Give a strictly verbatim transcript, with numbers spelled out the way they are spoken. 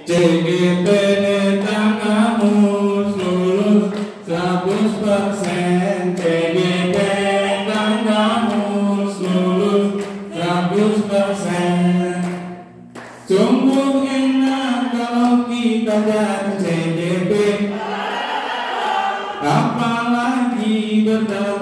C G P tentang kamu lulus seratus persen. C G P tentang kamu lulus seratus persen. Sungguh enak kalau kita jadi C G P, apalagi bertemu